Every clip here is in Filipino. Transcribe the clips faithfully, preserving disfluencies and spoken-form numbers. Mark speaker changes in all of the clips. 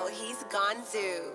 Speaker 1: he's Gonzo.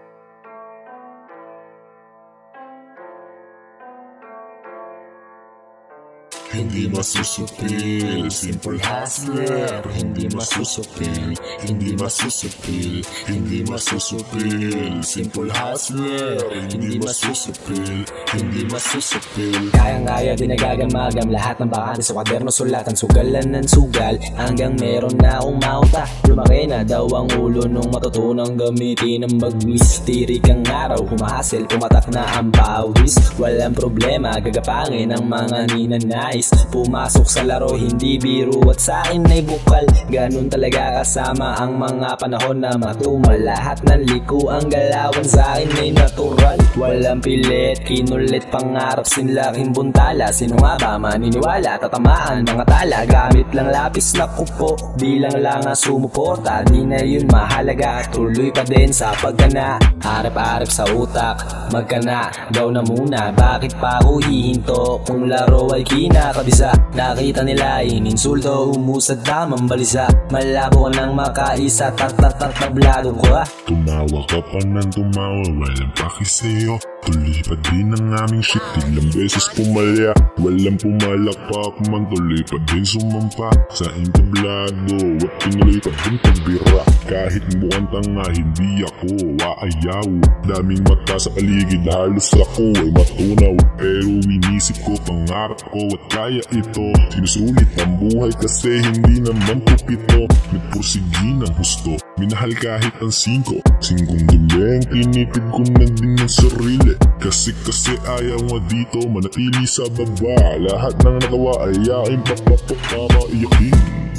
Speaker 2: Hindi masusupil, simple hustler. Hindi masusupil, hindi masusupil, hindi masusupil, simple hustler. Hindi masusupil, hindi masusupil.
Speaker 3: Kayang-kaya din nagagamagam lahat ng bakante sa kwaderno, sulatan, sugalan ng sugal, hanggang meron na akong mauta. Lumaki na daw ang ulo nung matutunang gamitin ang bagwis. Tirik ang araw, humahasil, pumatak na ang pawis. Walang problema, gagapangin ang mga ninanais. Pumasok sa laro, hindi biro at sa akin ay bukal. Ganun talaga kasama ang mga panahon na matumal. Lahat ng liko ang galawan sa akin ay natural. Walang pilit, kinulit, pangarap sinlaking buntala. Sino nga ba maniniwala, tatamaan mga tala. Gamit lang lapis na kupo, bilang lang ang sumuporta. Di na yun mahalaga, tuloy pa din sa pagkana. Harap-harap sa utak, magkana daw na muna. Bakit pa ako hihinto kung laro ay kinakabisa? Nakita nila ininsulto, umusad tamang balisa. Malabo ka nang makaisa, tat-tat-tat-tablado ko ha.
Speaker 2: Tumawa ka pa nang tumawa, walang pakisa'yo. Tuloy pa din ang aming shit, ilang beses pumalya. Walang pumalakpak man, tuloy pa din sumampa sa entablado at tinuloy pa din pagbira. Kahit mukhang tanga, hindi ako waayaw. Daming mata sa paligid, halos ako ay matunaw. Pero inisip ko, pangarap ko at kaya ito. Sinusulit ang buhay kasi hindi naman pupito. Nagpursigi ng husto, minahal kahit ang singko. Singkong duleng, tinipid ko na din ng sarili. Kasi kasi ayaw nga dito manatili sa baba. Lahat ng nagawa ay yain papapapama iyakin.